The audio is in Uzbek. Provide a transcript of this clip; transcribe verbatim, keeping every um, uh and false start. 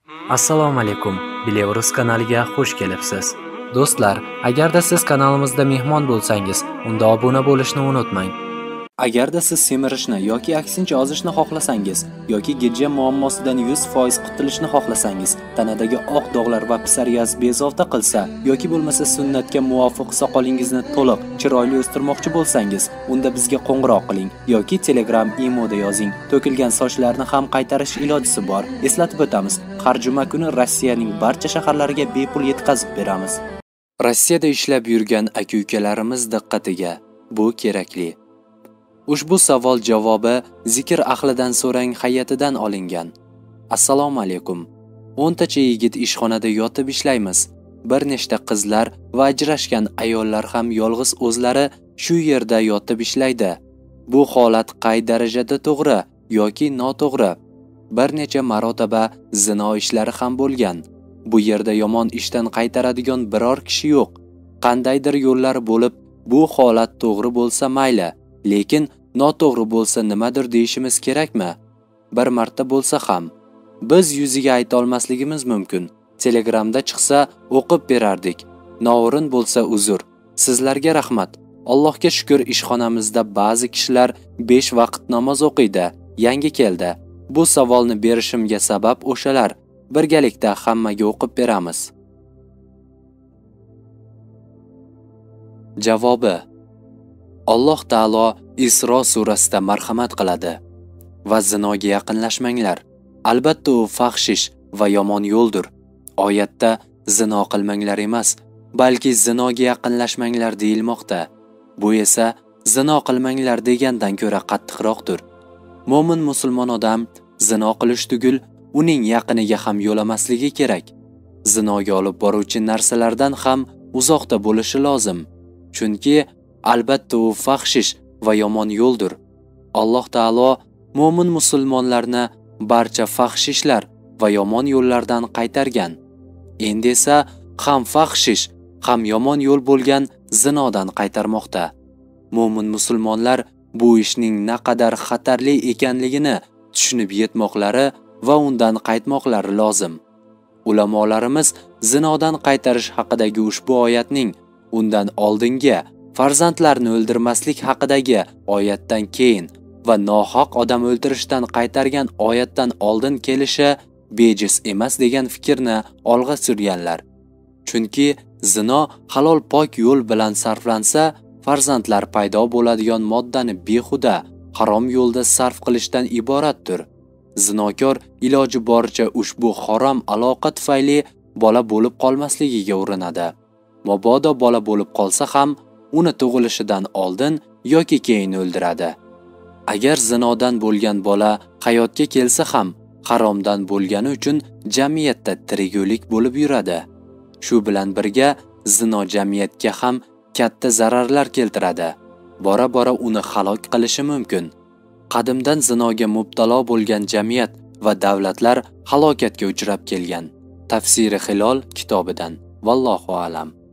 Assalomu alaykum. Bilevrus kanaliga xush kelibsiz. Do'stlar, agarda siz kanalimizda mehmon bo'lsangiz, unda obuna bo'lishni unutmang. Agarda siz semirishni yoki aksincha ozishni xohlasangiz yoki gijja muammosidan yuz foiz qutulishni xohlasangiz, tanadagi oq dog'lar va psoriaz bezovta qilsa yoki bo'lmasa sunnatga muvofiq soqolingizni to'liq, chiroyli o'stirmoqchi bo'lsangiz, unda bizga qo'ng'iroq qiling yoki Telegram imoda yozing. To'kilgan sochlarni ham qaytarish ilojisi bor. Eslatib o'tamiz, har juma kuni Rossiyaning barcha shaharlariga bepul yetkazib beramiz. Rossiyada ishlab yurgan aka-ukalarimiz diqqatiga, bu kerakli. Ushbu savol javobi Zikr ahlidan so'rang hay'atidan olingan. Assalomu alaykum. o'ntacha yigit ishxonada yotib ishlaymiz. Bir nechta qizlar va ajrashgan ayollar ham yolg'iz o'zlari shu yerda yotib ishlaydi. Bu holat qay darajada to'g'ri yoki noto'g'ri? Bir necha marotaba zino ishlari ham bo'lgan. Bu yerda yomon ishdan qaytaradigan biror kishi yo'q. Qandaydir yo'llar bo'lib, bu holat to'g'ri bo'lsa mayli. Lekin noto'g'ri bo'lsa nimadir deyishimiz kerakmi? Bir marta bo'lsa ham biz yuziga ayta olmasligimiz mumkin. Telegramda chiqsa o'qib berardik. Noo'rin bo'lsa uzr. Sizlarga rahmat. Allohga shukr, ishxonamizda ba'zi kishilar besh vaqt namoz o'qiydi. Yangi keldi. Bu savolni berishimga sabab o'shalar. Birgalikda hammaga o'qib beramiz. Javobi: Alloh taolo Isro surasida marhamat qiladi va zinoga yaqinlashmanglar. Albatta u faxshish va yomon yo'ldir. Oyatda zino qilmanglar emas, balki zinoga yaqinlashmanglar deyilmoqda. Bu esa zino qilmanglar degandan ko'ra qattiqroqdir. Mo'min musulmon odam zino qilish tugul, uning yaqiniga ham yo'lamasligi kerak. Zinoga olib boruvchi narsalardan ham uzoqda bo'lishi lozim. Chunki albatta u faxshish va yomon yo'ldir. Alloh taolo mo'min musulmonlarni barcha faxshishlar va yomon yo'llardan qaytargan. Endi esa ham faxshish, ham yomon yo'l bo'lgan zinodan qaytarmoqda. Mo'min musulmonlar bu ishning naqadar xatarli ekanligini tushunib yetmoqlari va undan qaytmoqlari lozim. Ulamolarimiz zinodan qaytarish haqidagi ushbu oyatning undan oldingi farzandlarni o'ldirmaslik haqidagi oyatdan keyin va nohaq odam o'ldirishdan qaytargan oyatdan oldin kelishi bejiz emas degan fikrni olg'a surganlar. Chunki zino halol pok yo'l bilan sarflansa, farzandlar paydo bo'ladigan moddani behuda, harom yo'lda sarf qilishdan iboratdir. Zinokor iloji boricha ushbu harom aloqa tufayli bola bo'lib qolmasligiga urinadi. Mabodo bola bo'lib qolsa ham uni tug'ilishidan oldin yoki keyin o'ldiradi. Agar zinodan bo'lgan bola hayotga kelsa ham haromdan bo'lgani uchun jamiyatda tirigulik bo'lib yuradi. Shu bilan birga zino jamiyatga ham katta zararlar keltiradi. Bora-bora uni halok qilishi mumkin. Qadimdan zinoga mubtalo bo'lgan jamiyat va davlatlar halokatga uchrab kelgan. Tafsiri Hilol kitobidan. Vallohu a'lam.